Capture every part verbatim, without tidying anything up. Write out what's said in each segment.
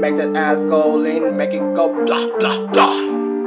make that ass go lean, make it go blah blah blah.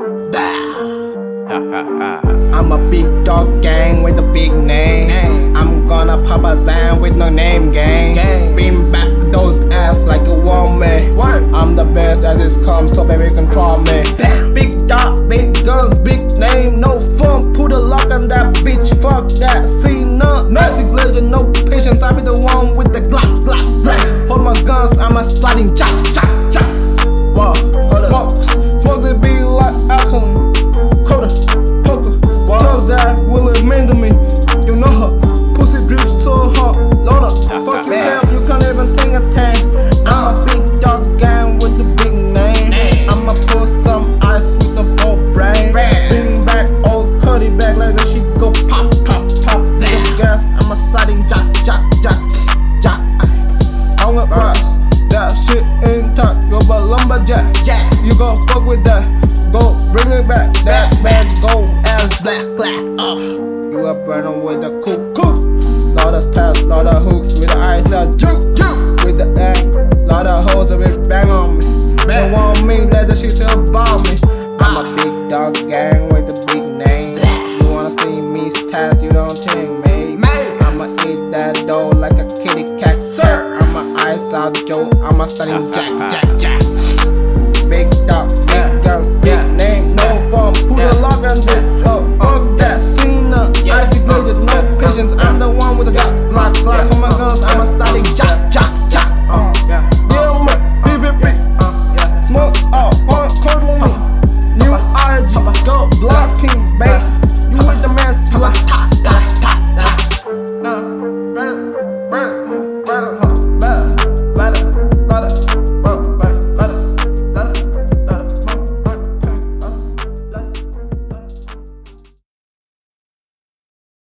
I'm a big dog gang with a big name. I'm gonna pop a Zan with no name gang. Bring back those ass like you want me. I'm the best as it's come, so baby control me. Big dog, big guns, big name, no fun. Put a lock on that bitch, fuck that. See none, magic legend, no patience. I be the one with the glock, glock, glock. Hold my guns, I'm a sliding jack, jack, jack. Wow, smokes, smokes it be like alcohol. Coda, poker, drugs that will amend to me. You know her, pussy drips so hard. Loner, fuck you hell, you can't even think a tank. I'm a big dog gang with a big name. I'ma put some ice with a full brain. Bring back old Cuddy back like that she go pop, pop, pop. Big gas, I'm a sliding jack, jack, jack, jack. I'm a price, that shit intact. Go but lumberjack, you gon' fuck with that. Go bring it back, that bad gold ass black, black. Uh, you a burner with a cook, cook. Lot of stabs, lot of hooks with the eyes out, juke, juke. With the egg, lot of hoes that will bang on me. They want me, let the shit still about me. I'm a big dog gang with a big name. You wanna see me stats, you don't think me. I'ma eat that dough like a kitty cat, sir. I'm a ice out Joe, I'm a stunning jack, jack, jack. Big dog, big guns, big name, no fun. Put a lock on this, oh, fuck that. Cena, icy blazes, no patience.